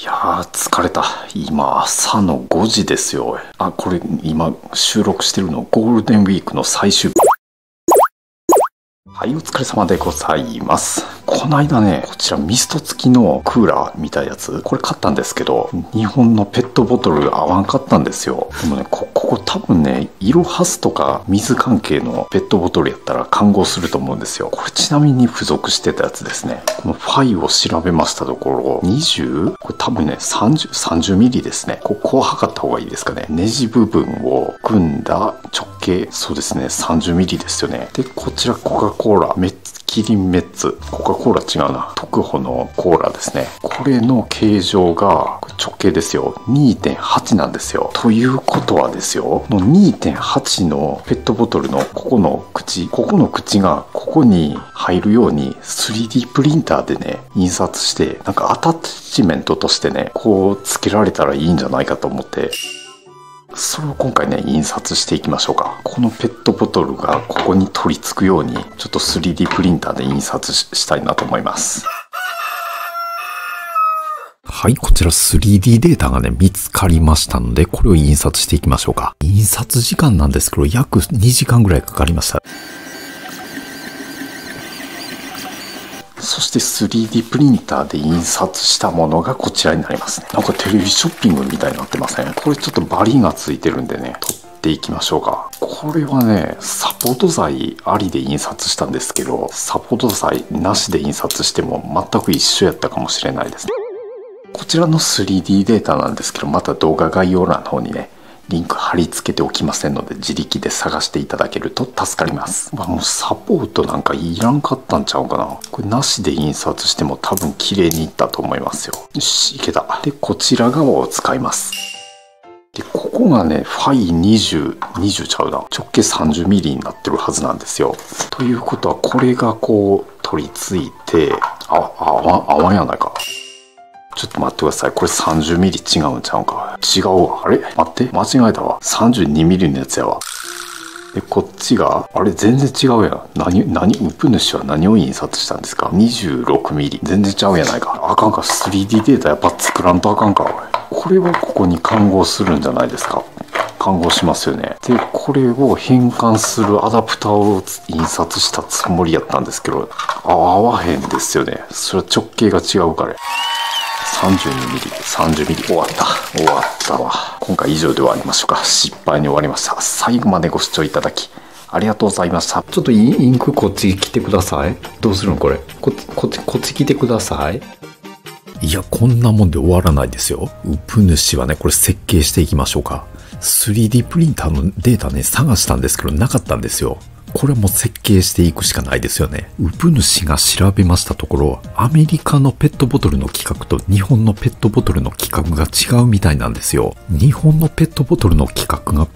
やー疲れた。今朝の5時ですよ。これ今収録してるのゴールデンウィークの最終日。はい、お疲れ様でございます。こないだね、こちらミスト付きのクーラーみたいなやつ、これ買ったんですけど、日本のペットボトル合わんかったんですよ。でもね、ここ多分ね、イロハスとか水関係のペットボトルやったら換合すると思うんですよ。これちなみに付属してたやつですね。このファイを調べましたところ、20? これ多分ね、30ミリですね。ここを測った方がいいですかね。ネジ部分を組んだ直径、そうですね、30ミリですよね。で、こちらコカ・コーラ、キリンメッツ、コカ・コーラ違うな、特保のコーラですね。これの形状が直径ですよ 2.8 なんですよ。ということはですよ、の 2.8 のペットボトルのここの口がここに入るように 3D プリンターでね印刷して、なんかアタッチメントとしてねこう付けられたらいいんじゃないかと思って、それを今回ね印刷していきましょうか。このペットボトルがここに取り付くようにちょっと 3D プリンターで印刷したいなと思います。はい、こちら 3D データがね見つかりましたので、これを印刷していきましょうか。印刷時間なんですけど約2時間ぐらいかかりました。そして 3D プリンターで印刷したものがこちらになりますね。なんかテレビショッピングみたいになってません？これちょっとバリがついてるんでね、取っていきましょうか。これはね、サポート剤ありで印刷したんですけど、サポート剤なしで印刷しても全く一緒やったかもしれないですね。こちらの 3D データなんですけど、また動画概要欄の方にね、リンク貼り付けておきませんので、自力で探していただけると助かります。もうサポートなんかいらんかったんちゃうかな。これなしで印刷しても多分綺麗にいったと思いますよ。よし、いけた。で、こちら側を使います。で、ここがね、ファイ20ちゃうな。直径30ミリになってるはずなんですよ。ということは、これがこう取り付いて、合わんやないか。ちょっと待ってください。これ30ミリ違うんちゃうんか。違うわ。あれ待って。間違えたわ。32ミリのやつやわ。で、こっちが、あれ全然違うやん。ウプ主は何を印刷したんですか？ 26 ミリ。全然ちゃうやないか。あかんか。3D データやっぱ作らんとあかんか。これをここに換合するんじゃないですか。換合しますよね。で、これを変換するアダプターを印刷したつもりやったんですけど、合わへんですよね。それは直径が違うから。32ミリ、30ミリ。終わったわ。今回以上で終わりましょうか。失敗に終わりました。最後までご視聴いただきありがとうございました。ちょっとインクこっち来てください。どうするのこれ。こっち来てください。いや、こんなもんで終わらないですよ。ウプ主はね、これ設計していきましょうか。3D プリンターのデータね、探したんですけどなかったんですよ。これも設計していくしかないですよね。ウプ主が調べましたところ、アメリカのペットボトルの規格と日本のペットボトルの規格が違うみたいなんですよ。日本のペットボトルの規格が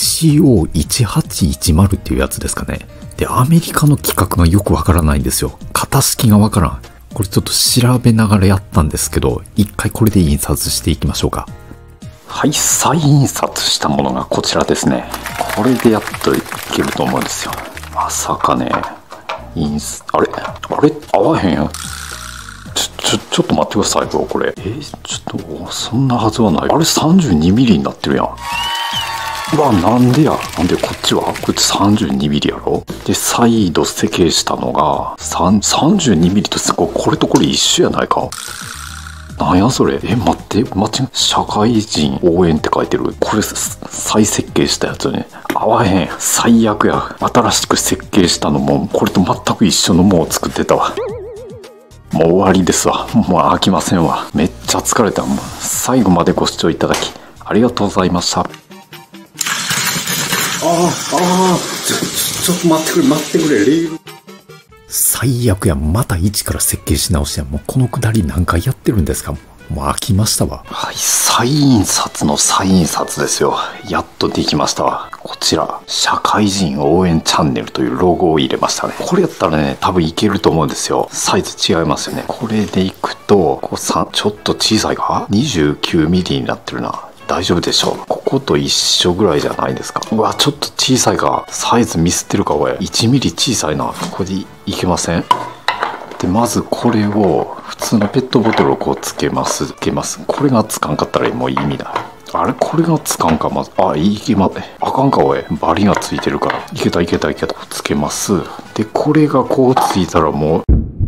PCO1810 っていうやつですかね。で、アメリカの規格がよくわからないんですよ。型式がわからん。これちょっと調べながらやったんですけど、一回これで印刷していきましょうか。はい、再印刷したものがこちらですね。これでやっといけると思うんですよ。まさかね、あれ合わへんやん。ちょっと待ってくださいよ、これ。ちょっと、そんなはずはない。あれ32ミリになってるやん。うわ、なんでこっちはこいつ32ミリやろ。で、再度設計したのが、32ミリとこれとこれ一緒やないか。なんやそれ。待って、社会人応援って書いてる。これ、再設計したやつね。合わへん。最悪や。新しく設計したのも、これと全く一緒のものを作ってたわ。もう終わりですわ。もう飽きませんわ。めっちゃ疲れた。もう最後までご視聴いただき、ありがとうございました。ちょっと待ってくれ、レール。最悪や。また一から設計し直しや。もうこのくだり何回やってるんですか。もう飽きましたわ。はい、再印刷の再印刷ですよ。やっとできましたわ。こちら、社会人応援チャンネルというロゴを入れましたね。これやったらね、多分いけると思うんですよ。サイズ違いますよね。これでいくと、ちょっと小さいか ?29 ミリになってるな。大丈夫でしょう。ここと一緒ぐらいじゃないですか。うわ、ちょっと小さいか。サイズミスってるか、これ。1ミリ小さいな。これでいけません？ でまずこれを普通のペットボトルをこうつけます。これがつかんかったらもう意味ない。あれこれがつかんか。まずいけまあかんか。おいバリがついてるから。いけた。つけます。でこれがこうついたらもう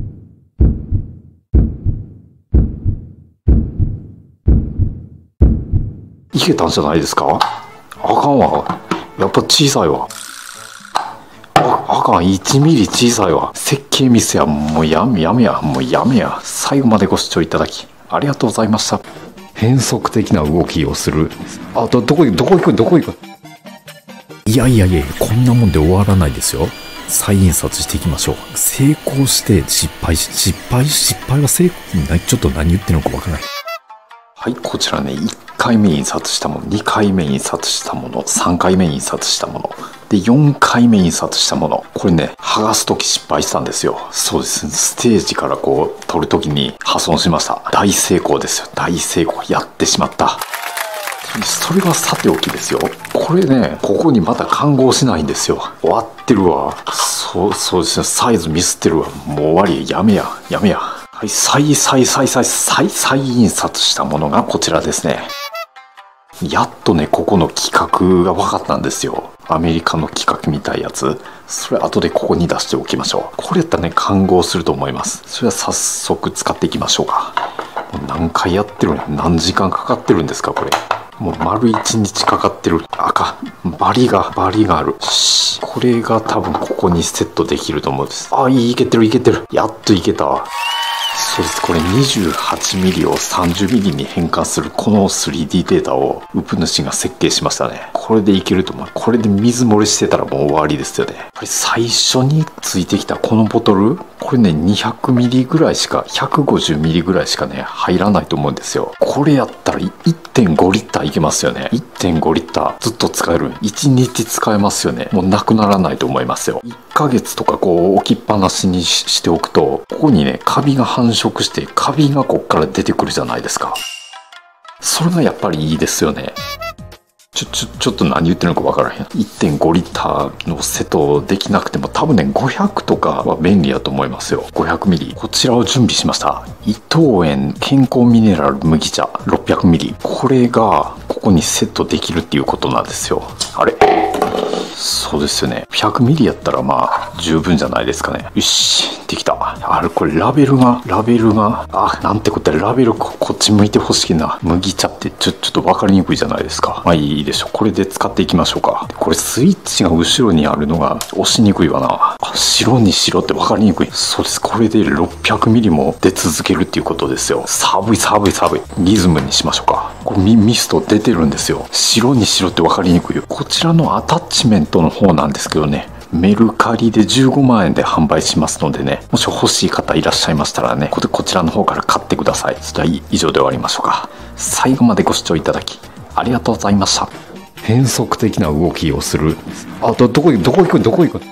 いけたんじゃないですか。あかんわ。やっぱ小さいわ。あかん。1ミリ小さいわ。設計ミスや。もうやめや。最後までご視聴いただきありがとうございました。変則的な動きをする。どこ行く。いや、こんなもんで終わらないですよ。再印刷していきましょう。成功して失敗は成功。ちょっと何言ってるのかわからない。はい、こちらね、1回目印刷したもの、2回目印刷したもの、3回目印刷したもの、で、4回目印刷したもの。これね、剥がすとき失敗したんですよ。そうですね、ステージからこう、撮るときに破損しました。大成功ですよ。大成功。やってしまった。それはさておきですよ。これね、ここにまた看合しないんですよ。終わってるわ。そうですね、サイズミスってるわ。もう終わり。やめや。はい、再印刷したものがこちらですね。やっとね、ここの企画が分かったんですよ。アメリカの企画みたいやつ。それ後でここに出しておきましょう。これやったらね、看合すると思います。それは早速使っていきましょうか。もう何回やってるの？何時間かかってるんですか、これ。もう丸1日かかってる。バリがある。これが多分ここにセットできると思うんです。いけてる。やっといけたわ。そうです。これ 28mm を 30mm に変換するこの 3D データをウプ主が設計しましたね。これでいけると思う。これで水漏れしてたらもう終わりですよね。やっぱり最初についてきたこのボトル、これね 200mm ぐらいしか 150mm ぐらいしかね入らないと思うんですよ。これやったら 1.5 リッターいけますよね。1.5 リッターずっと使える。1日使えますよね。もうなくならないと思いますよ。1ヶ月とかこう置きっぱなしにしておくと、ここにねカビが繁殖してカビがこっから出てくるじゃないですか。それがやっぱりいいですよね。ちょっと何言ってるのか分からへん。1.5 リッターのセットできなくても多分ね500とかは便利やと思いますよ。500ミリ。こちらを準備しました。伊藤園健康ミネラル麦茶600ミリ。これがここにセットできるっていうことなんですよ。あれ？そうですよね。100ミリやったらまあ十分じゃないですかね。よし、できた。これラベルが、なんてことや、ラベルこっち向いてほしいな。麦茶ってちょっと分かりにくいじゃないですか。まあいいでしょう。これで使っていきましょうか。これスイッチが後ろにあるのが押しにくいわな。白に白って分かりにくい。そうです。これで600ミリも出続けるっていうことですよ。寒い。リズムにしましょうか。これミスト出てるんですよ。白に白って分かりにくいよ。こちらのアタッチメントの方なんですけどね、メルカリで15万円で販売しますのでね、もし欲しい方いらっしゃいましたらね、こちらの方から買ってください。それでは以上で終わりましょうか。最後までご視聴いただきありがとうございました。変則的な動きをする。どこ行く。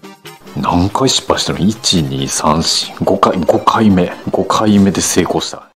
何回失敗したの？ 1、2、3、4、5回目で成功した。